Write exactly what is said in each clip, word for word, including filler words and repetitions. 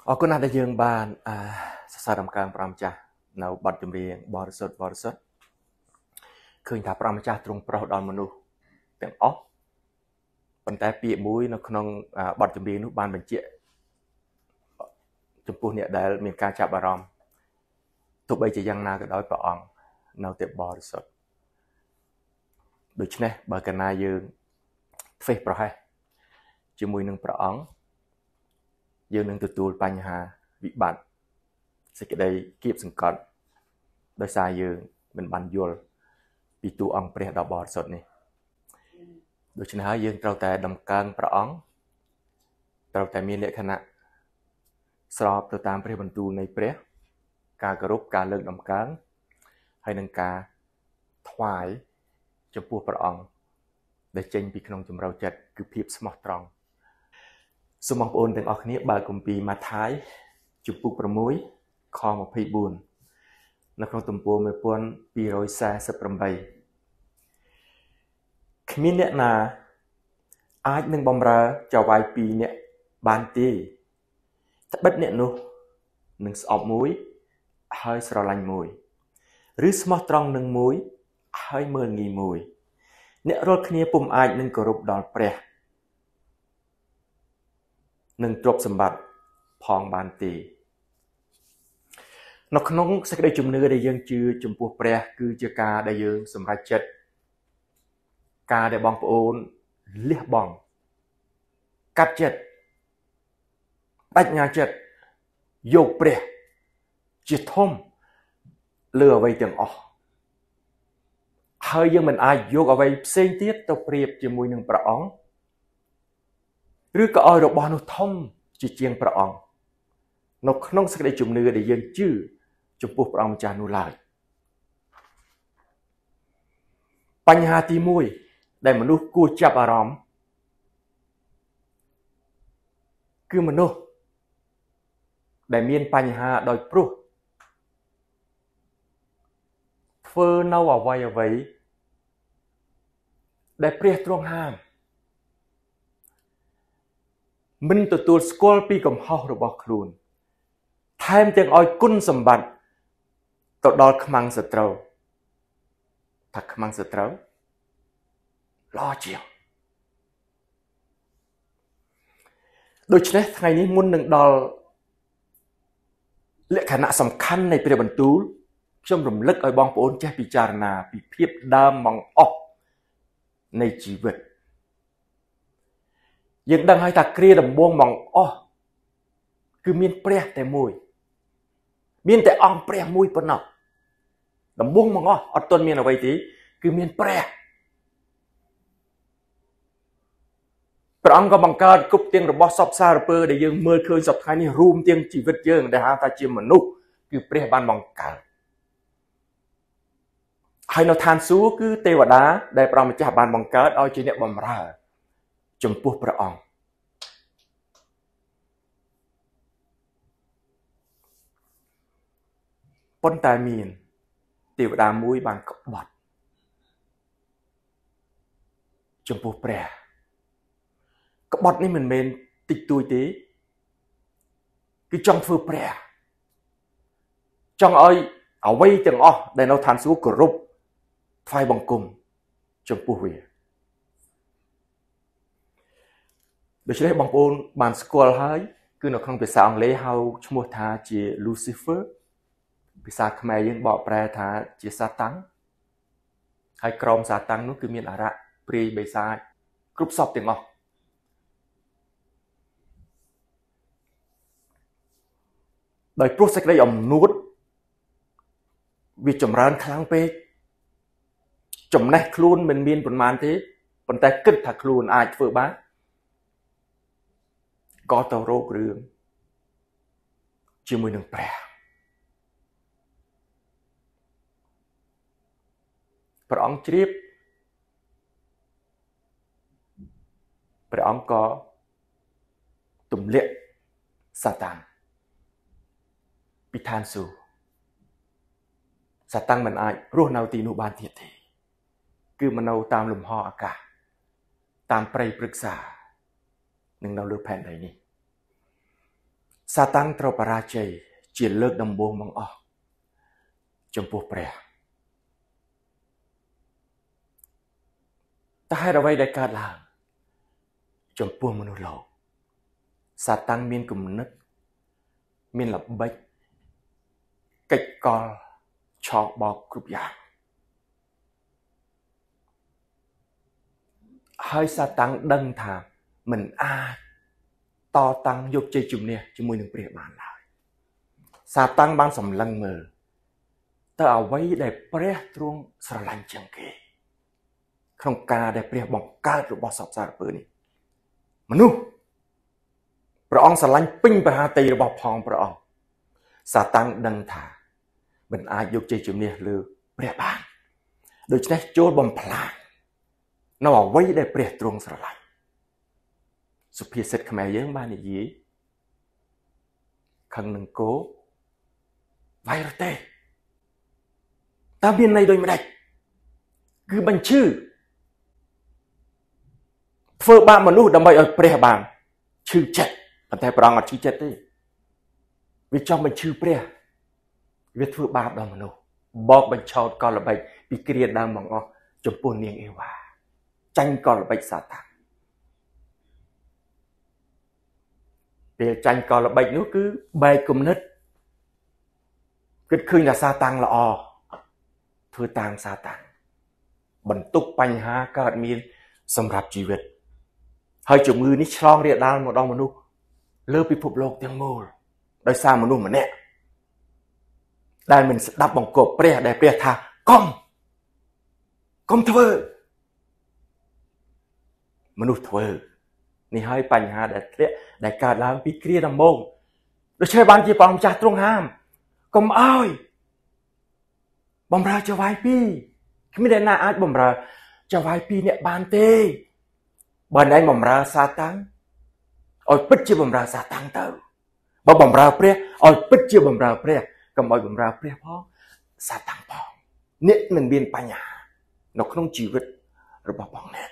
អរគុណណាស់ដែលយើងបានអឺសរសើរដំណើរព្រះម្ចាស់នៅបទចម្រៀងបរិសុទ្ធបរិសុទ្ធឃើញថាព្រះម្ចាស់ទ្រង់ប្រោសដល់មនុស្សទាំងអស់ប៉ុន្តែពាក្យមួយនៅក្នុងបទចម្រៀងនោះបានបញ្ជាក់ចំពោះអ្នកដែលមានការចាប់អារម្មណ៍ទោះបីជាយ៉ាងណាក៏ដោយព្រះអង្គនៅតែបរិសុទ្ធដូច្នេះបើកាលណាយើងធ្វេសប្រហែសជាមួយនឹងព្រះអង្គយើងនឹងទទួលបញ្ហាវិបត្តិសេចក្តីគៀបសង្កត់ដោយសារយើងមិនបានយល់ពីតួអង្គព្រះដ៏បរិសុទ្ធនេះដូច្នេះហើយយើងត្រូវតែដំកើងព្រះអង្គត្រូវតែមានលក្ខណៈស្របទៅតាមព្រះបន្ទូលនៃព្រះការគោរពការលើកដំកើងហើយនឹងការថ្វាយចំពោះព្រះអង្គដែលចេញពីក្នុងជំរៅចិត្តគឺភាពស្មោះត្រង់សូមបងប្អូនទាំងអស់គ្នាបើកគម្ពីរម៉ាថាយជំពូកប្រាំមួយខម្ភៃបួននៅក្នុងទំព័រមួយពាន់ពីររយសែសិបប្រាំបីគ្មានអ្នកណាអាចនឹងបំរើចៅហ្វាយពីរអ្នកបានទេត្បិតអ្នកនោះនឹងស្អប់មួយហើយស្រឡាញ់មួយឬស្មោះត្រង់នឹងមួយហើយមើលងាយមួយអ្នករាល់គ្នាពុំអាចនឹងគោរពដល់ព្រះនឹងទ្រព្យសម្បត្តិផងបានទេនៅក្នុងសេចក្តីជំនឿដែលយើងជឿចំពោះព្រះគឺជាការដែលយើងសម្រេចចិត្តការដែលបងប្អូនលះបង់កាត់ចិត្តបញ្ញាចិត្តយកព្រះជាធំលើអ្វីទាំងអស់ហើយយើងមិនអាចយកអ្វីផ្សេងទៀតទៅប្រៀបជាមួយនឹងព្រះអង្គឬក៏ឲ្យរបស់នោះធំជាជាងព្រះអង្គនៅក្នុងសេចក្តីជំនឿដែលយើងជឿចំពោះព្រះអង្គម្ចាស់នោះឡើយបញ្ហាទីមួយដែលមនុស្សគួរចាប់អារម្មណ៍គឺមនុស្សដែលមានបញ្ហាដោយព្រោះធ្វើនៅអ្វីអ្វីដែលព្រះទ្រង់ហាមមិនទទួលស្គាល់ពីកំហុសរបស់ខ្លួនថែមទាំងឲ្យគុណសម្បត្តិទៅដល់ខ្មាំងសត្រូវថាខ្មាំងសត្រូវល្អជាងដូច្នេះថ្ងៃនេះមុននឹងដល់លក្ខណៈសំខាន់នៃព្រះបន្ទូលខ្ញុំរំលឹកឲ្យបងប្អូនចេះពិចារណាពីភាពដើមបង្អស់នៃជីវិតយើងដឹងហើយថាគ្រាដំបូងបង្អស់គឺមានព្រះតែមួយមានតែអង្គព្រះមួយប៉ុណ្ណោះដំបូងបង្អស់អត់ទាន់មានអ្វីទេគឺមានព្រះព្រះអង្គក៏បង្កើតគ្រប់ទាំងរបស់សពសារពើដែលយើងមើលឃើញសពថ្ងៃនេះរួមទាំងជីវិតយើងដែលហៅថាជាមនុស្សគឺព្រះបានបង្កើតហើយនៅឋានសួគ៌គឺទេវតាដែលព្រះម្ចាស់បានបង្កើតឲ្យជាអ្នកបម្រើចំពោះព្រះអង្គប៉ុន្តែមានទេវតាមួយបានក្បត់ចំពោះព្រះក្បត់នេះមិនមែនតិចតួចទេគឺចង់ធ្វើព្រះចង់ឲ្យអ្វីទាំងអស់ដែលនៅឋានសួគ៌គោរពថ្វាយបង្គំចំពោះវាដូច្នេះបងប្អូនបានស្គាល់ហើយគឺនៅក្នុងភាសាអង់គ្លេសហៅឈ្មោះថាជា Lucifer ភាសាខ្មែរយើងបកប្រែថាជាសាតាំងហើយក្រុមសាតាំងនោះគឺមានអារក្សព្រាយបិសាចគ្រប់សពទាំងអស់ដោយព្រោះសេចក្តីអំនួតវាចម្រើនខ្លាំងពេកចំណេះខ្លួនមិនមានប៉ុន្មានទេប៉ុន្តែគិតថាខ្លួនអាចធ្វើបានក៏ទៅរករឿងជាមួយនឹងព្រះព្រះអង្គជ្រាបព្រះអង្គក៏ទម្លាក់សាតាំងពីឋានសួគ៌សាតាំងមិនអាចរស់នៅទីនោះបានទៀតទេគឺមកនៅតាមលំហអាកាសតាមព្រៃព្រឹក្សានឹងនៅលើផែនដីនេះសសាតាំងត្រូវបរាជ័យជាលើកដំបូងបង្អស់ចំពោះព្រះតែហេតុអ្វីដែលកើតឡើងចំពោះមនុស្សលោកសាតាំងមានគំនិតមានល្បិចកិច្ចកលឆោបោកគ្រប់យ៉ាងហើយសាតាំងដឹងថាមិនអាចតតាំងយកជ័យជំនះជាមួយនឹងព្រះបានឡើយសាតាំងបានសម្លឹងមើលតើអ្វីដែលព្រះទ្រង់ស្រឡាញ់ជាងគេក្នុងការដែលព្រះបង្កើតរបស់សពសារពើនេះមនុស្សព្រះអង្គស្រឡាញ់ពេញបរិហាតីរបស់ផងព្រះអង្គសាតាំងដឹងថាមិនអាចយកជ័យជំនះលើព្រះបានដូច្នេះចូលបំផ្លាញនៅអ្វីដែលព្រះទ្រង់ស្រឡាញ់សុភាសិតខ្មែរយើងបាននិយាយខឹងនឹងគោវាយរទេះតើមានន័យដូចម្ដេចគឺបញ្ឈឺធ្វើបាបមនុស្សដើម្បីឲ្យព្រះបានឈឺចិត្តប៉ុន្តែព្រះអង្គអត់ឈឺចិត្តទេវាចង់បញ្ឈឺព្រះវាធ្វើបាបដល់មនុស្សបោកបញ្ឆោតកលល្បិចពីគ្រាដើមបង្អស់ចំពោះនាងអេវ៉ាចាញ់កលល្បិចសាតាំងពេលចាញ់កលល្បិចនោះគឺបែកគំនិតគិតឃើញថាសាតាំងល្អធ្វើតាមសាតាំងបន្ទុកបញ្ហាកើតមានសម្រាប់ជីវិតហើយជំងឺនេះឆ្លងរាលដាលមកដល់មនុស្សលើពិភពលោកទាំងមូលដោយសារមនុស្សម្នាក់ដែលមិនស្ដាប់បង្គាប់ព្រះដែលព្រះថាកុំកុំធ្វើមនុស្សធ្វើនេះហើយបញ្ហាដែលធ្លាក់ដែលកើតឡើងពីគ្រាដំបូងដូច្នេះបានជាព្រះម្ចាស់ទ្រង់ហាមកុំអោយបំរើចៅហ្វាយពីរគ្មានអ្នកណាអាចបំរើចៅហ្វាយពីរអ្នកបានទេបើណែបំរើសាតាំងឲ្យពិតជាបំរើសាតាំងទៅបើបំរើព្រះឲ្យពិតជាបំរើព្រះកុំឲ្យបំរើព្រះផងសាតាំងផងអ្នកនឹងមានបញ្ហានៅក្នុងជីវិតរបស់បងអ្នក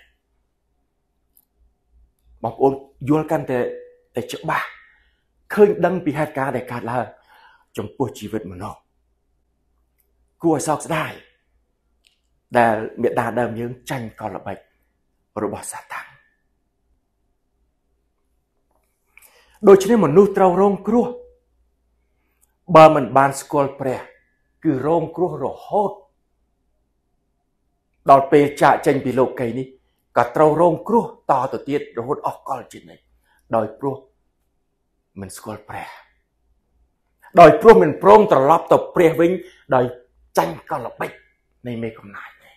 បងប្អូនយល់កាន់តែតែច្បាស់ឃើញដឹងពីហេតុការណ៍ដែលកើតឡើងចំពោះជីវិតមនុស្សគួរឲ្យសោកស្ដាយដែលមេដាដើមយើងចាញ់កលល្បិចរបស់សាតាំងដូច្នេះមនុស្សត្រូវរងគ្រោះបើមិនបានស្គាល់ព្រះគឺរងគ្រោះរហូតដល់ពេលចាកចេញពីលោកីនេះក៏ត្រូវរងគ្រោះតទៅទៀតរហូតអស់កលជានិច្ចដោយព្រោះមិនស្គាល់ព្រះដោយព្រោះមិនព្រមត្រឡប់ទៅព្រះវិញដោយចាញ់កលល្បិចនៃមេកំណាចនេះ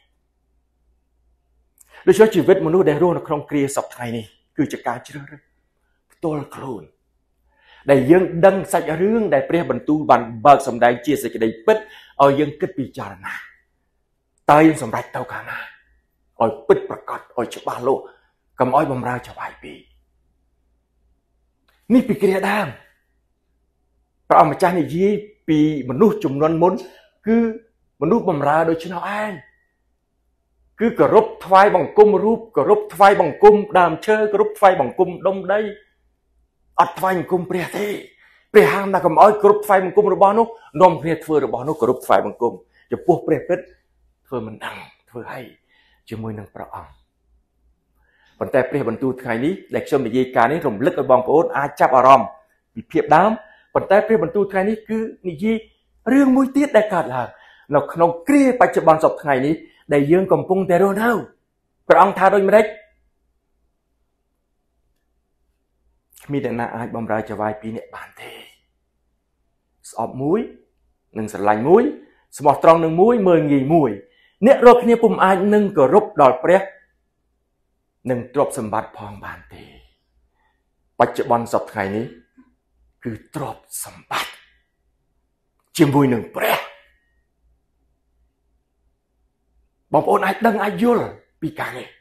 ដូច្នេះជីវិតមនុស្សដែលរស់នៅក្នុងគ្រាសពថ្ងៃនេះគឺជាការជ្រើសរើសផ្ទាល់ខ្លួនដែលយើងដឹងសាច់រឿងដែលព្រះបន្ទូលបានបើកសម្ដែងជាសេចក្តីពិតឲ្យយើងគិតពិចារណាតើយើងសម្រេចទៅខាងណាឲ្យពិតប្រកបឲ្យច្បាស់លាស់កុំឲ្យបំរើចៅហ្វាយពីរនេះពីគ្រាដើមព្រះអង្គម្ចាស់និយាយពីមនុស្សជំនាន់មុនគឺមនុស្សបំរើដោយឆ្នោឯងគឺគោរពថ្វាយបង្គំរូបគោរពថ្វាយបង្គំដើមឈើគោរពថ្វាយបង្គំដុំដីអត់ថ្វាយបង្គំព្រះទេព្រះហាមថាកុំឲ្យគោរពថ្វាយបង្គំរបស់នោះនាំគ្នាធ្វើរបស់នោះគោរពថ្វាយបង្គំចំពោះព្រះពិតធ្វើមិនដឹងធ្វើឲ្យជាមួយនឹងព្រះអង្គប៉ុន្តែព្រះបន្ទូលថ្ងៃនេះដែលខ្ញុំនិយាយការនេះរំលឹកឲ្យបងប្អូនអាចចាប់អារម្មណ៍ពីភាពដើមប៉ុន្តែព្រះបន្ទូលថ្ងៃនេះគឺនិយាយរឿងមួយទៀតដែលកើតឡើងនៅក្នុងគ្រាបច្ចុប្បន្នសពថ្ងៃនេះដែលយើងកំពុងតែរស់នៅព្រះអង្គថាដូចម្ដេចគ្មានអ្នកណាអាចបំរើចៅហ្វាយពីរអ្នកបានទេស្អប់មួយនិងស្រឡាញ់មួយស្មោះត្រង់នឹងមួយមើលងាយមួយអ្នករកគ្នាពុំអាចនឹងគោរពដល់ព្រះនិងទ្រព្យសម្បត្តិផងបានទេបច្ចុប្បន្នសពថ្ងៃនេះគឺទ្រព្យសម្បត្តិជាមួយនឹងព្រះបងប្អូនអាចដឹងអាចយល់ពីការនេះ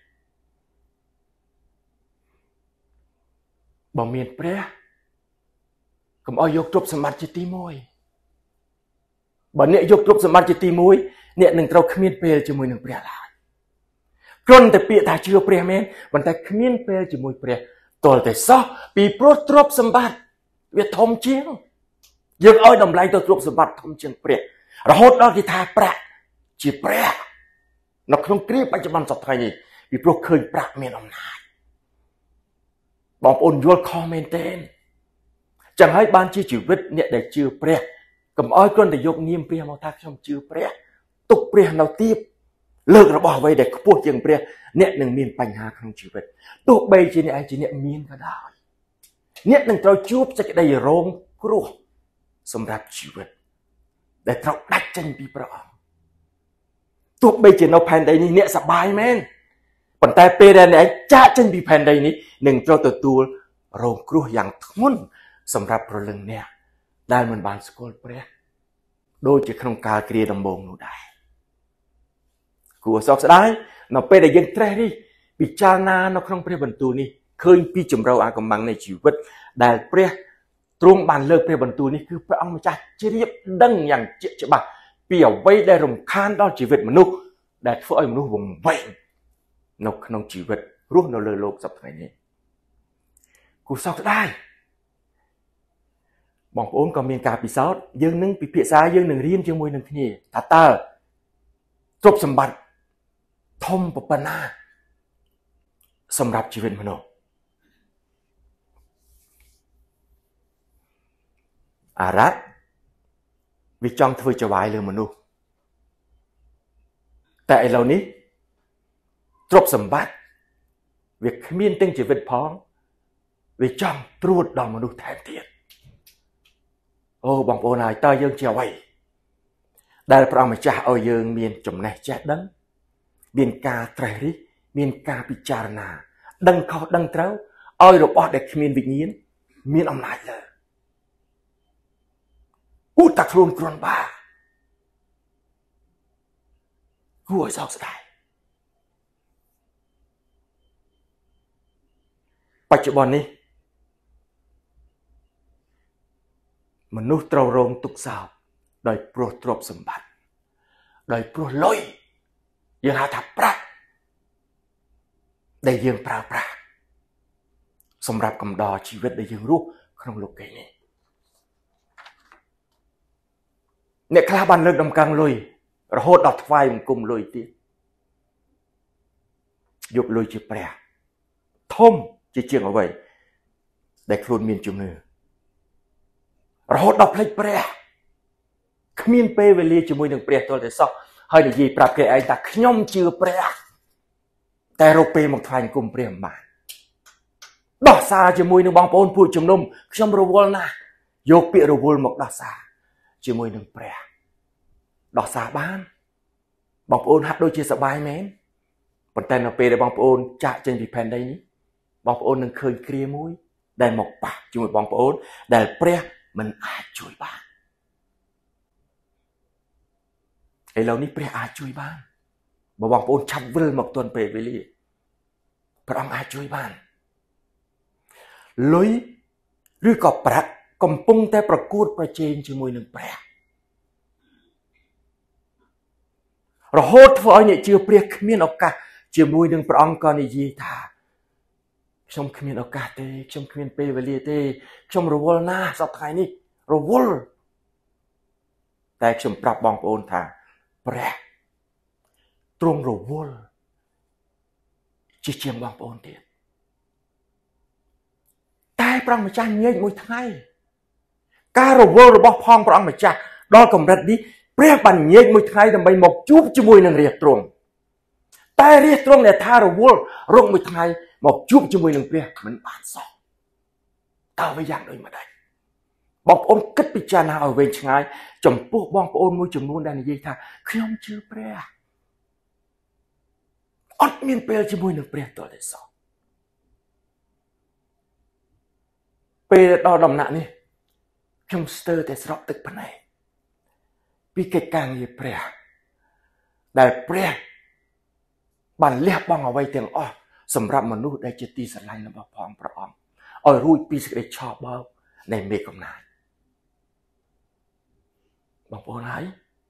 បើមានព្រះកុំឲ្យយកទ្រព្យសម្បត្តិជាទីមួយបើអ្នកយកទ្រព្យសម្បត្តិជាទីមួយអ្នកនឹងត្រូវគ្មានពេលជាមួយនឹងព្រះឡើយគ្រាន់តែពាក្យថាជឿព្រះមែនប៉ុន្តែគ្មានពេលជាមួយព្រះទាល់តែសោះពីព្រោះទ្រព្យសម្បត្តិវាធំជាងយើងឲ្យតម្លៃទៅទ្រព្យសម្បត្តិធំជាងព្រះរហូតដល់គេថាប្រាក់ជាព្រះនៅក្នុងគ្រាបច្ចុប្បន្នសប្តាហ៍នេះពីព្រោះឃើញប្រាក់មានអំណាចបងប្អូនយល់ខុសមែនទេចឹងហើយបានជាជីវិតអ្នកដែលជឿព្រះកុំឲ្យគ្រាន់តែយកនាមព្រះមកថាខ្ញុំជឿព្រះទុកព្រះនៅទាបលើករបស់អ្វីដែលខ្ពស់ជាងព្រះអ្នកនឹងមានបញ្ហាក្នុងជីវិតទោះបីជាអ្នកឯងជាអ្នកមានក៏ដោយអ្នកនឹងត្រូវជួបសេចក្តីរងគ្រោះសម្រាប់ជីវិតដែលត្រូវដាច់ចេញពីព្រះអង្គទោះបីជានៅផែនដីនេះអ្នកសប្បាយមែនប៉ុន្តែពេលដែលអ្នកចាកចេញពីផែនដីនេះនឹងត្រូវទទួលរងគ្រោះយ៉ាងធ្ងន់សម្រាប់ព្រលឹងអ្នកដែលមិនបានស្គាល់ព្រះដូចជាក្នុងកាលគ្រាដំបូងនោះដែរគួរសោកស្ដាយនៅពេលដែលយើងត្រេះរិះពិចារណានៅក្នុងព្រះបន្ទូលនេះឃើញពីជំរៅអាកម្បាំងនៃជីវិតដែលព្រះទ្រង់បានលើកព្រះបន្ទូលនេះគឺព្រះអង្គម្ចាស់ជ្រាបដឹងយ៉ាងជាក់ច្បាស់ពីអ្វីដែលរំខានដល់ជីវិតមនុស្សដែលធ្វើឲ្យមនុស្សវង្វេងនៅក្នុងជីវិតរស់នៅលើโลกសប្តាហ៍នេះគួរសោកស្ដាយបងប្អូនក៏មានការពិសោធន៍យើងនឹងពិភាក្សាយើងនឹងរៀនជាមួយនឹងគ្នាថាតើទ្រព្យសម្បត្តិធំប៉ុណ្ណាសម្រាប់ជីវិតមនុស្សអារ៉ាត់វាចង់ធ្វើចវាយលើមនុស្សតែឥឡូវនេះទ្រព្យសម្បត្តិវាគ្មានទាំងជីវិតផងវាចង់ត្រួតដល់មនុស្សថែមទៀតអូបងប្អូនហើយតើយើងជាអ្វីដែលព្រះអង្គម្ចាស់ឲ្យយើងមានចំណេះចេះដឹងមានការត្រេះរិះមានការពិចារណាដឹងខុសដឹងត្រូវឲ្យរបស់ដែលគ្មានវិញ្ញាណមានអំណាចលើឧតាខ្លួនគ្រាន់បាគួរឲ្យសោកស្ដាយបច្ចុប្បន្ននេះមនុស្សត្រូវរងទុក្ខសោកដោយព្រោះទ្រព្យសម្បត្តិដោយព្រោះលុយយើងហៅថាប្រាក់ដែលយើងប្រើប្រាស់សម្រាប់កំដរជីវិតដែលយើងរស់ក្នុងលោកីនេះអ្នកខ្លះបានលើកដំកើងលុយរហូតដល់ថ្វាយបង្គំលុយទៀតយកលុយជាព្រះធំជាជាងអ្វីដែលខ្លួនមានជំនឿរហូតដល់ភ្លេចព្រះគ្មានពេលវេលាជាមួយនឹងព្រះទាល់តែសោះហើយនិយាយប្រាប់គេឯងថាខ្ញុំជឿព្រះតែរកពេលមកថ្វាយបង្គំព្រះមិនបានដោះសារជាមួយនឹងបងប្អូនពួកជំនុំខ្ញុំរវល់ណាស់យកពាក្យរវល់មកដោះសារជាមួយនឹងព្រះដោះសារបានបងប្អូនហាក់ដូចជាសប្បាយមែនប៉ុន្តែនៅពេលដែលបងប្អូនចាកចេញពីផែនដីនេះបងប្អូននឹងឃើញគ្រាមួយដែលមកប៉ះជាមួយបងប្អូនដែលព្រះមិនអាចជួយបានឥឡូវនេះព្រះអាចជួយបានបើបងប្អូនឆាប់វិលមកទាន់ពេលវេលាព្រះអង្គអាចជួយបានលុយឬក៏ប្រាក់កំពុងតែប្រកួតប្រជែងជាមួយនឹងព្រះរហូតធ្វើឲ្យអ្នកជឿព្រះគ្មានឱកាសជាមួយនឹងព្រះអង្គក៏និយាយថាខ្ញុំគ្មានឱកាសទេខ្ញុំគ្មានពេលវេលាទេខ្ញុំរវល់ណាស់សប្តាហ៍នេះរវល់តែខ្ញុំប្រាប់បងប្អូនថាព្រះទ្រង់រវល់ជាជាងបងប្អូនទៀតតែព្រះម្ចាស់ញែកមួយថ្ងៃការរវល់របស់ផងព្រះអង្គម្ចាស់ដល់កម្រិតនេះព្រះបានញែកមួយថ្ងៃដើម្បីមកជួបជាមួយនឹងរាជទ្រង់តែរាជទ្រង់ដែលថារវល់រកមួយថ្ងៃមកជួបជាមួយនឹងព្រះមិនបានសោះតើវាយ៉ាងដូចម្ដេចបងប្អូនគិតពិចារណាឲ្យវែងឆ្ងាយចំពោះបងប្អូនមួយចំនួនដែលនិយាយថាខ្ញុំជឿព្រះអត់មានពេលជាមួយនឹងព្រះតតែសោះពេលដល់ដំណាក់នេះខ្ញុំស្ទើរតែស្រក់ទឹកភ្នែកពីកិច្ចការងារព្រះដែលព្រះបានលះបង់អ្វីទាំងអស់សម្រាប់មនុស្សដែលជាទីស្រឡាញ់របស់ផងព្រះអង្គឲ្យរួចពីសេចក្តីឆោបបោកនៃមេឃកំណាចបងប្អូនហើយ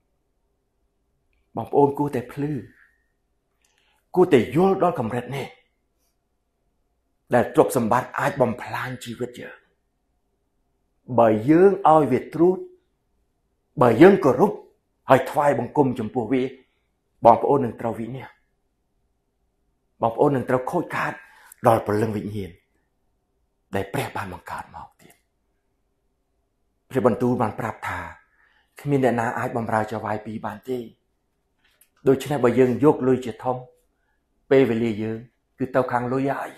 បងប្អូនគួរតែភ្លឺគួរតែយល់ដល់កម្រិតនេះដែលទ្រព្យសម្បត្តិអាចបំផ្លាញជីវិតយើង bởi dương oi Việt trút bởi dương cổ rút hơi thoai bằng cung trong bùa vi bọn ôn nâng trao vĩ nè bọn ôn nâng trao khôi khát đòi bởi lưng vĩnh hiền để bè bàn bằng cát mà học tiền rồi bọn tu bàn prap thà khi mình đã ná ai bằng rào cho vài bí bàn tê đôi chân này bởi dương dốc lùi chết thông bê về lìa dương cứ tao kháng lối dạy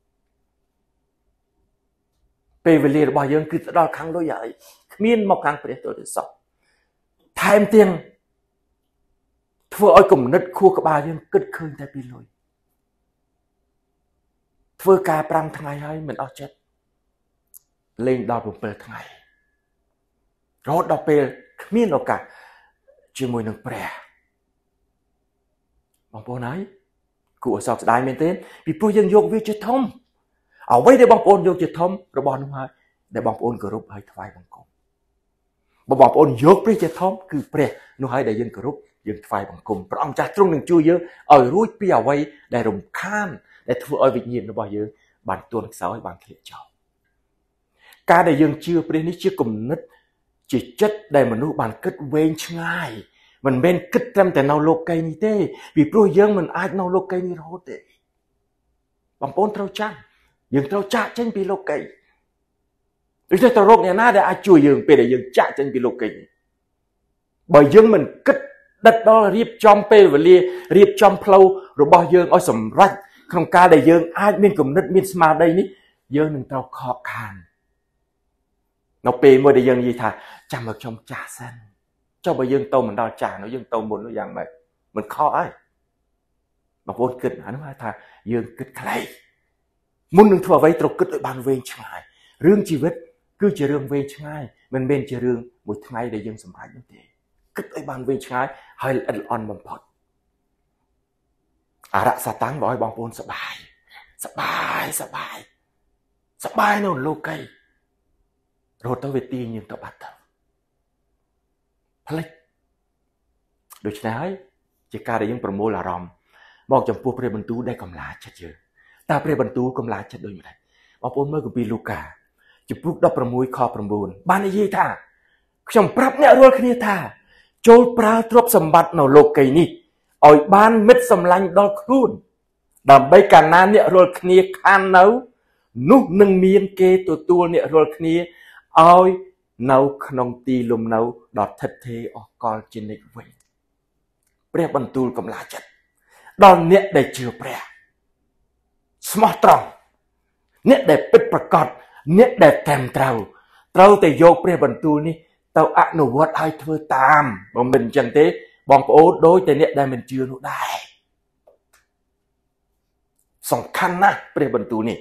bê về lìa bởi dương cứ tao kháng lối dạy miên mọc kháng bởi tôi để sọc thêm tiền thưa ôi cùng nứt khua các bà dương kết khơi tại bì lùi thưa ca pram thằng ngày hơi mình ở chết lên đo bụng bê thằng ngày rồi đo bê miên nó cả chưa mùi nâng bè bóng bố nói cụ ở sọc đài mình tên vì bố dân dốc viết chết thông ở đây để bóng bố dốc chết thông rồi bóng đúng hơi để bóng bố gỡ rút hơi thoại bằng cùng bóng bố dốc viết chết thông cứ bè nó hơi để dân gỡ rút dân thoại bằng cùng và ông cha trung đừng chui dơ ở rút bia ở đây để rùng khan để thua ơi vịnh nhiên nó bao giờ bản tuôn sáu hay bản thiện cho ca để dân chưa bê ní chưa cùng nứt chỉ chất để mà nó bản kết quên ngay mình bên kết trămแต่ nào lô cây như thế vì pro dân mình ai nào lô cây như thế thế bằng bốn trâu chăn dân trâu chạ trên bị lô cây vì thế tao rốt nhà na để ai chui dân về để dân chạ trên bị lô cây bởi dân mình kết đất đó là riêng trong pe và lia riêng trong flow rồi bao dân ở sầm rách không ca để dân ai bên cùng đất bên smart đây ní dân mình tao khó khăn nó pe mới để dân gì thà chăm ở trong trà xanh cho bởi dân tàu mình đào trả nó dân tàu muốn nó dạng mệt mình khó ấy mà vốn kịch hắn nói thà dân kịch clay muốn đừng thua vây trục kịch đội bàn về chẳng ai rương chi vết cứ chỉ rương về chẳng ai mình bên chỉ rương một ngày để dân sầm hại như thế kịch đội bàn về chẳng ai hay là on bằng phật à đã sa táng bỏ bóng vốn sợ bài sợ bài sợ bài sợ bài nó lô cây rồi tao về tiền nhưng tao bắt đầu Plek. Đối với chỉ ca để những promo là rom, mong trong phu bần tuได้กำลาชัดเจอตาเปรบรรทุกำลาชัดโดยไม่ได้บางคนเมื่อกับปีลูกาจะปลุกดอกประมวยคอประมูลบ้านยี่ท่าขยมปรับเนี่ยรัวขึ้นท่าโจลปลาทรบสมบัติในโลกไกนี้อ่อยบ้านเม็ดสำลังดอกครูนดำใบการนั้นเนี่ยรัวขึ้นข้างเนานุหนึ่งมีนเกตัวตัวเนี่ยรัวขึ้นอ่อยเนาขนมตีลมเนาดอดทัดเทออกกอลจินิกเวเปรียบบรรทุกำลาจัดดอนเนี่ยได้เชื่อเปรียสมอตรองเนี่ยได้ปิดประกอบเนี่ยได้แทมเต้าเต้าแต่โยกเปรียบบรรทุกนี่เต้าอนุวัตให้เธอตามบางเป็นจังเต้บางโอ้โดยแต่เนี่ยได้มันเชื่อรู้ได้สำคัญนะเปรียบบรรทุกนี่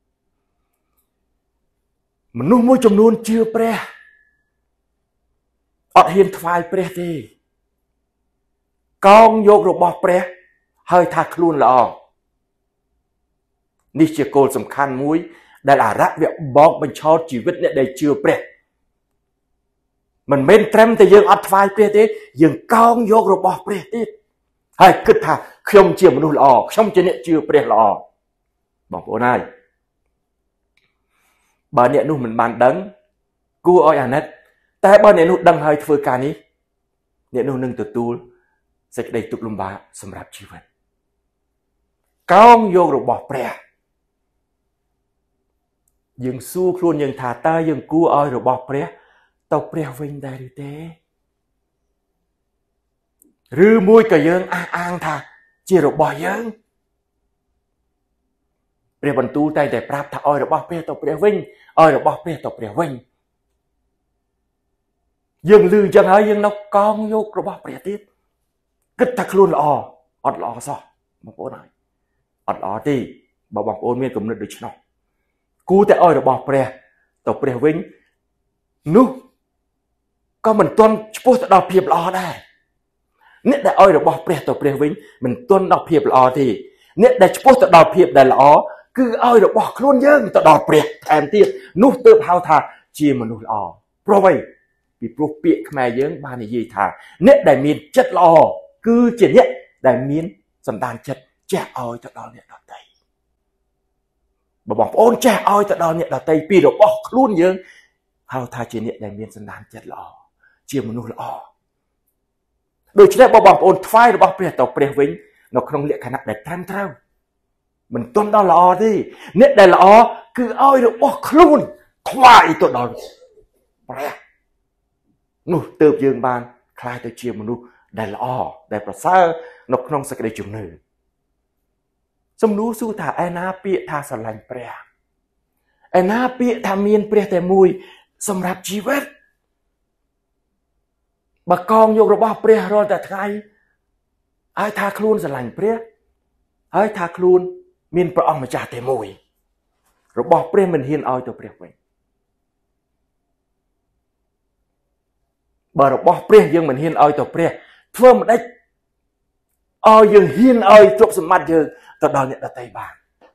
มันนุ่มมวยจำนวนเชื่อเปรียอดเห็นทวายเปรียดีกองโยกระบอกเปรียเฮ้ยทักลุ่นละออนี่เชื่อโกลสำคัญมุ้ยได้ละรักเวียบอกบัญชาชีวิตเนี่ยได้เชื่อเปรียมันเม้นเต็มแต่ยังอดทวายเปรียดียังกองโยกระบอกเปรียดีเฮ้ยคิดท่าขยมเชื่อมนุษย์ละออขยมเชื่อเนี่ยเชื่อเปรียละออบอกโอ้นายบาเนี่ยนู่นมันบานดังกูอ้อยอันนั้นแต่บาเนี่ยนู่นดังเฮ้ยเฟื่อการนี้เนี่ยนู่นหนึ่งตัวตูเสกได้ตุกลุมบาสำหรับชีวิตก้องโยกระบอกเปรียยังสู้ครูนยังถาตายังกู้อ้อยระบอกเปรียตกเปรียวิ่งได้หรือเต้หรือมวยกับยังอ้างอ้างท่าเจียระบอกยังเปรียบรรทุกแต่แต่ปราบท่าอ้อยระบอกเปรียตกเปรียวิ่งอ้อยระบอกเปรียตกเปรียวิ่งยังลือยังหายยังนกก้องโยกระบอกเปรียติดกึศทักลุ่นละออดละอซอบอกโอ้นายอดละที่บอกบอกโอนเมียนกลุ่มนึกดูชนอกูแต่อ้อยระบอกเปรียตกเปรียวิ่งนู้ก็มันต้นพูดดอกเพียบละอได้เนี่ยแต่อ้อยระบอกเปรียตกเปรียวิ่งมันต้นดอกเพียบละอที่เนี่ยแต่พูดดอกเพียบได้ละอคืออ้อยระบอกคลุ่นเยอะแต่ดอกเปรียแทนที่นู้เติบเฮาทาเชียมันนู้ละอเพราะว่าปีปลุกเปียกแม่เยอะบ้านยี่ทาเนี่ยได้มีจัดละอคือเจนเนี่ยได้มีสันดานจัดแจ้อ้อยแต่ดอกเนี่ยดอกไตบอกบอกโอนแจ้อ้อยแต่ดอกเนี่ยดอกไตปีดอกบอกคลุ่นเยอะហៅថាជាអ្នកដែលមានសន្តានចិត្តល្អជាមនុស្សល្អដូច្នេះបងប្អូនថ្វាយរបស់ព្រះទៅព្រះវិញនៅក្នុងលក្ខណៈដែលត្រឹមត្រូវមិនទាន់ដល់ល្អទេអ្នកដែលល្អគឺឲ្យរបស់ខ្លួនថ្វាយទៅដល់ព្រះនោះទើបយើងបានខ្លាយទៅជាមនុស្សដែលល្អដែលប្រសើរនៅក្នុងសេចក្តីជំនឿសំណួរសួរថាឯណាពាក្យថាស្រឡាញ់ព្រះឯណាពាក្យថាមានព្រះតែមួយសម្រាប់ជីវិតបើកងយករបស់ព្រះរាល់តែថ្ងៃហើយថាខ្លួនស្រឡាញ់ព្រះហើយថាខ្លួនមានព្រះអង្គម្ចាស់តែមួយរបស់ព្រះមិនហ៊ានឲ្យទៅព្រះវិញបើរបស់ព្រះយើងមិនហ៊ានឲ្យទៅព្រះធ្វើមិនដេចឲ្យយើងហ៊ានឲ្យទ្រព្យសម្បត្តិយើងទៅដល់អ្នកដទៃបាន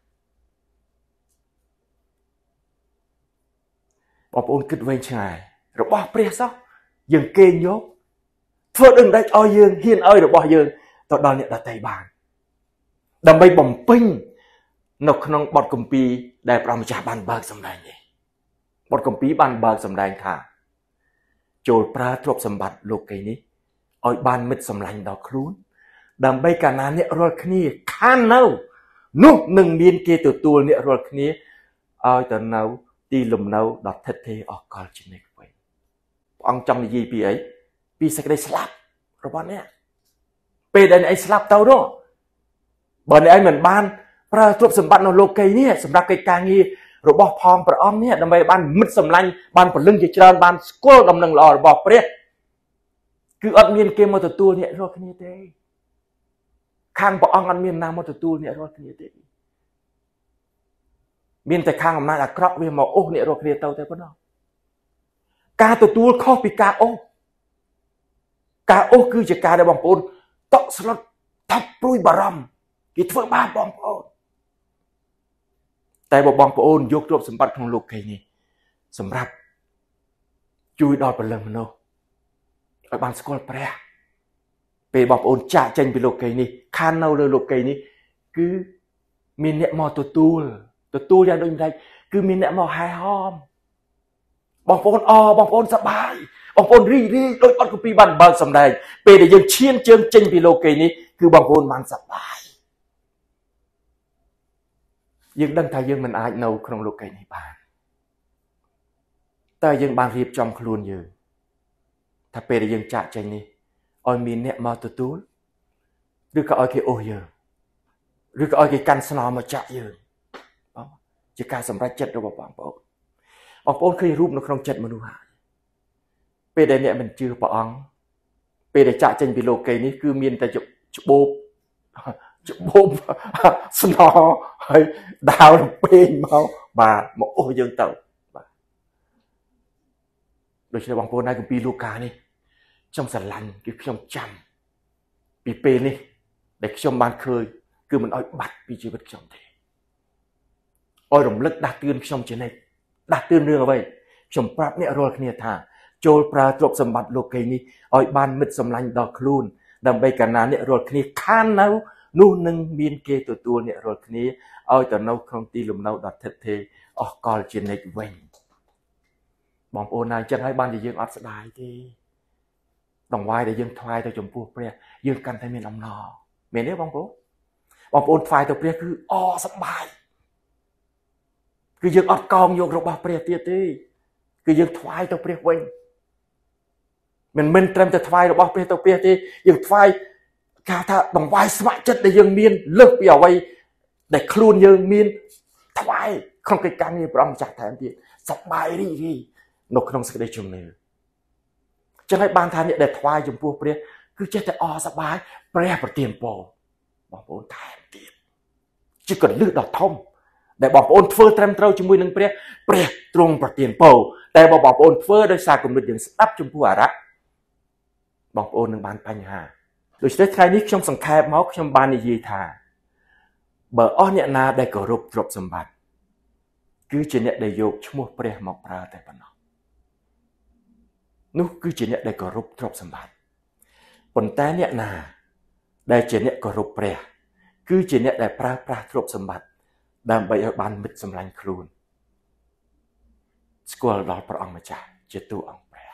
បងប្អូនគិតវែងឆ្ងាយរបស់ព្រះសោះយើងគេងយកធ្វើដឹងដេចឲ្យយើងហ៊ានឲ្យរបស់យើងទៅដល់អ្នកដទៃបានដើម្បីបំពេញនៅក្នុងបទគម្ពីរដែលព្រះម្ចាស់បានបើកសម្ដែងនេះបទគម្ពីរបានបើកសម្ដែងថាចូលប្រើទ្រព្យសម្បត្តិលោកីនេះឲ្យបានមិត្តសម្លាញ់ដល់ខ្លួនដើម្បីកាលណាអ្នករាល់គ្នាខាននៅនោះនឹងមានគេទទួលអ្នករាល់គ្នាឲ្យទៅនៅទីលំនៅដ៏ថិតថេរអកលជានិច្ចវិញព្រះអង្គចង់និយាយពីអីពីសេចក្តីស្លាប់របស់អ្នកពេលដែលអ្នកឯងស្លាប់ទៅនោះបើអ្នកឯងមិនបានប្រើទ្រព្យសម្បត្តិនៅលោកីនេះសម្រាប់កិច្ចការងាររបស់ផងព្រះអង្គនេះដើម្បីបានមិត្តសម្លាញ់បានពលឹងជាច្រើនបានស្គាល់ដំណឹងល្អរបស់ព្រះគឺអត់មានគេមកទទួលអ្នករាល់គ្នាទេខាងព្រះអង្គអត់មានណាមកទទួលអ្នករាល់គ្នាទេមានតែខាងអំណាចអាក្រក់វាមកអូសអ្នករាល់គ្នាទៅតែប៉ុណ្ណោះការទទួលខុសពីការអូសការអូសគឺជាការដែលបងប្អូនតក់ស្លុតថាប់ព្រួយបារម្ភគេធ្វើបាបបងប្អូនតែបើបងប្អូនយកទ្រព្យសម្បត្តិក្នុងលោកីនេះសម្រាប់ជួយដល់ពលឹងមនុស្សឲ្យបានស្គាល់ព្រះពេលបងប្អូនចាក់ចេញពីលោកីនេះខាននៅលើលោកីនេះគឺមានអ្នកមកទទួលទទួលយ៉ាងដូចម្ដេចគឺមានអ្នកមកហែហមបងប្អូនអបងប្អូនសប្បាយបងប្អូនរីរីដោយអត់គម្ពីរបានបើកសម្ដែងពេលដែលយើងឈានជើងចេញពីលោកីនេះគឺបងប្អូនបានសប្បាយយើងដឹងថាយើងមិនអាចនៅក្នុងលោកីនេះបានតែយើងបានរៀបចំខ្លួនយើងថាពេលដែលយើងចាក់ចេញនេះឲ្យមានអ្នកមកទទួលឬក៏ឲ្យគេអូសយើងឬក៏ឲ្យគេកាន់ស្នោមកចាក់យើងជាការសម្រេចចិត្តរបស់បងប្អូនបងប្អូនឃើញរូបនៅក្នុងចិត្តមនុស្សហើយពេលដែលអ្នកមិនជឿព្រះអង្គពេលដែលចាក់ចេញពីលោកីនេះគឺមានតែច្បោបច្បោបស្នោហើយដាវរំពេងមកបាទមកអូសយើងទៅបាទដូច្នេះបងប្អូននៅគម្ពីរលូកានេះខ្ញុំស្រឡាញ់គឺខ្ញុំចាំពីពេលនេះដែលខ្ញុំបានឃើញគឺមិនអោយបាត់ពីជីវិតខ្ញុំទេឲ្យរំលឹកដាស់តឿនខ្ញុំជានិច្ចដាស់តឿនរឿងអ្វីខ្ញុំប្រាប់អ្នករាល់គ្នាថាចូលប្រើទ្រព្យសម្បត្តិលោកីនេះឲ្យបានមិត្តសម្លាញ់ដល់ខ្លួនដើម្បីកាលណាអ្នករាល់គ្នាខាននៅនោះនឹងមានគេទទួលអ្នករាល់គ្នាឲ្យទៅនៅក្នុងទីលំនៅដ៏ថិតថេរអស់កលជានិច្ចវិញបងប្អូនណាអញ្ចឹងហើយបានជាយើងអត់ស្ដាយទេដង្វាយដែលយើងថ្វាយទៅចំពោះព្រះយើងកាន់តែមានអំណរមែនទេបងប្អូនបងប្អូនថ្វាយទៅព្រះគឺអសប្បាយគឺយើងអត់កោងយករបស់ព្រះទៀតទេគឺយើងថ្វាយទៅព្រះវិញមិនមិនត្រឹមតែថ្វាយរបស់ព្រះទៅព្រះទេយើងថ្វាយគេថាដង្វាយស្ម័គ្រចិត្តដែលយើងមានលើសពីអ្វីដែលខ្លួនយើងមានថ្វាយក្នុងកិច្ចការងារព្រះអង្គម្ចាស់ថែមទៀតសប្បាយរីករាយនៅក្នុងសេចក្តីជំនឿចឹងហើយបានថាអ្នកដែលថ្វាយចំពោះព្រះគឺចេះតែអសប្បាយព្រះប្រទានពរបងប្អូនថែមទៀតជាកលឹះដ៏ធំដែលបងប្អូនធ្វើត្រឹមត្រូវជាមួយនឹងព្រះព្រះទ្រង់ប្រទានពរតែបើបងប្អូនធ្វើដោយសារគំនិតយើងស្ដាប់ចំពោះអារក្សបងប្អូននឹងបានបញ្ហាដូច្នេះថ្ងៃនេះខ្ញុំសង្ខេបមកខ្ញុំបាននិយាយថាបើអស់អ្នកណាដែលគោរពទ្រព្យសម្បត្តិគឺជាអ្នកដែលយកឈ្មោះព្រះមកប្រើតែប៉ុណ្ណោះនោះគឺជាអ្នកដែលគោរពទ្រព្យសម្បត្តិប៉ុន្តែអ្នកណាដែលជាអ្នកគោរពព្រះគឺជាអ្នកដែលប្រើប្រាស់ទ្រព្យសម្បត្តិដើម្បីឲ្យបានមិត្តសម្លាញ់ខ្លួនស្គាល់ដល់ព្រះអង្គម្ចាស់ជាតួអង្គព្រះ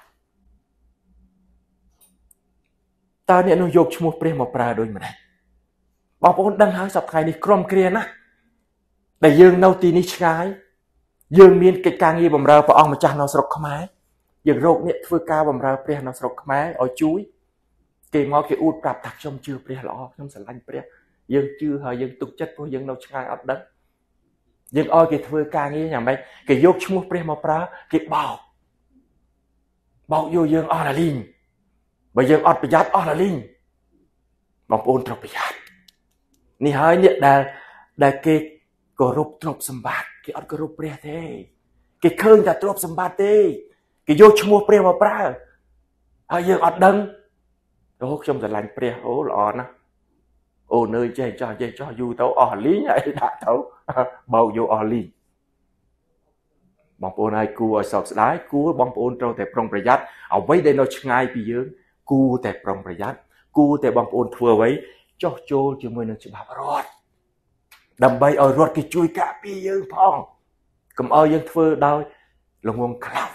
តើអ្នកនោះយកឈ្មោះព្រះមកប្រើដូចម្ដេចបងប្អូនដឹងហើយសប្តាហ៍នេះក្រុមគ្រាណាដែលយើងនៅទីនេះឆ្ងាយយើងមានកិច្ចការងារបម្រើព្រះអង្គម្ចាស់នៅស្រុកខ្មែរយើងរកអ្នកធ្វើការបម្រើព្រះនៅស្រុកខ្មែរឲ្យជួយគេមកគេអួតប្រាប់ថាខ្ញុំជឿព្រះល្អខ្ញុំស្រឡាញ់ព្រះយើងជឿហើយយើងទុកចិត្តព្រោះយើងនៅឆ្ងាយអត់ដឹងយើងឲ្យគេធ្វើការងារយ៉ាងម៉េចគេយកឈ្មោះព្រះមកប្រើគេបោកបោកយកយើងអស់រលីងបើយើងអត់ប្រយ័ត្នអស់រលីងបងប្អូនត្រូវប្រយ័ត្ននេះហើយអ្នកដែលដែលគេគោរពទ្រព្យសម្បត្តិគេអត់គោរពព្រះទេគេឃើញតែទ្រព្យសម្បត្តិទេគេយកឈ្មោះព្រះមកប្រើហើយយើងអត់ដឹងអូខ្ញុំស្រឡាញ់ព្រះអូល្អណាស់អូនើយចេះចោះចេះចោះយូរទៅអស់លីងហើយដាក់ទៅបោកយកអស់លីងបងប្អូនហើយគួរឲ្យសោកស្ដាយគួរបងប្អូនត្រូវតែប្រុងប្រយ័ត្នអ្វីដែលនៅឆ្ងាយពីយើងគួរតែប្រុងប្រយ័ត្នគួរតែបងប្អូនធ្វើអ្វីចោះចូលជាមួយនឹងច្បាប់រដ្ឋដើម្បីឲ្យរដ្ឋគេជួយការពារយើងផងកុំឲ្យយើងធ្វើដោយល្ងងខ្លៅ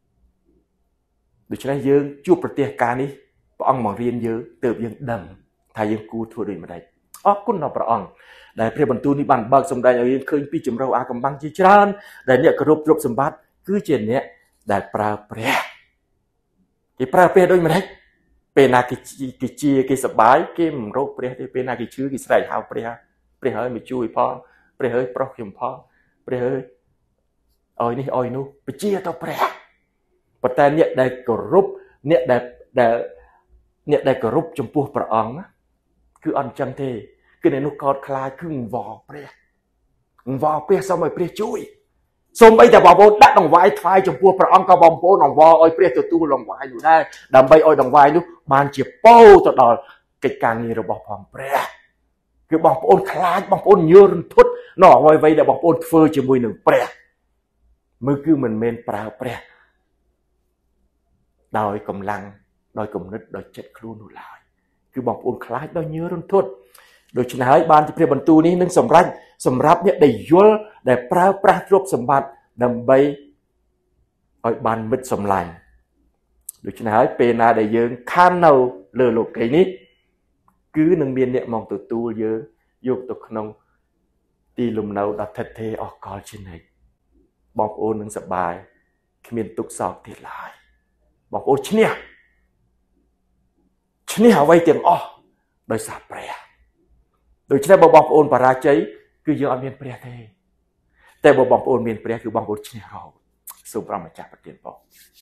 ដូច្នេះយើងជួបប្រទះការនេះព្រះអង្គបង្រៀនយើងទើបយើងដឹងថាយើងគួរធ្វើដូចម្ដេចអរគុណដល់ព្រះអង្គដែលព្រះបន្ទូលនេះបានបើកសម្ដែងឲ្យយើងឃើញពីចម្រៅអាកំបាំងជាច្រើនដែលអ្នកគោរពទ្រព្យសម្បត្តិគឺជាអ្នកដែលប្រើព្រះគេប្រើព្រះដូចម្ដេចពេលណាគេគេជាគេសប្បាយគេមិនរកព្រះទេពេលណាគេឈឺគេស្រែកហៅព្រះព្រះហើយមកជួយផងព្រះហើយប្រុសខ្ញុំផងព្រះហើយឲ្យនេះឲ្យនោះបជាទៅព្រះប៉ុន្តែអ្នកដែលគោរពអ្នកដែលដែលអ្នកដែលគោរពចំពោះព្រះអង្គណាគឺអត់អញ្ចឹងទេគឺអ្នកនោះកោតខ្លាចគឺអង្វរព្រះអង្វរព្រះសូមឲ្យព្រះជួយសូម្បីតែបងប្អូនដាក់ដង្វាយថ្វាយចំពោះព្រះអង្គក៏បងប្អូនអង្វរឲ្យព្រះទទួលដង្វាយនោះដែរដើម្បីឲ្យដង្វាយនោះបានជាពោទៅដល់កិច្ចការងាររបស់ផងព្រះគឺបងប្អូនខ្លាចបងប្អូនញើរន្ធត់នៅអ្វីៗដែលបងប្អូនធ្វើជាមួយនឹងព្រះមើលគឺមិនមែនប្រើព្រះដោយកម្លាំងដោយគំនិតដោយចិត្តខ្លួននោះឡើយគឺបងប្អូនខ្លាចដោយញើររន្ធត់ដូច្នេះហើយបានជាព្រះបន្ទូលនេះនឹងសម្រេចសម្រាប់អ្នកដែលយល់ដែលប្រើប្រាស់ទ្រព្យសម្បត្តិដើម្បីឲ្យបានមិត្តសម្លាញ់ដូច្នេះហើយពេលណាដែលយើងខាននៅលើលោកីយ៍នេះគឺនឹងមានអ្នកមកទទួលយើងយកទៅក្នុងទីលំនៅដ៏ថិតថេរអស់កលជានិច្ចបងប្អូននឹងសប្បាយគ្មានទុក្ខសោកទៀតឡើយបងប្អូនឈ្នះឈ្នះអ្វីទាំងអស់ដោយសារព្រះដូច្នេះបើបងប្អូនបរាជ័យគឺយើងអត់មានព្រះទេតែបើបងប្អូនមានព្រះគឺបងប្អូនឈ្នះរហូតសូមព្រះម្ចាស់ប្រទានពរ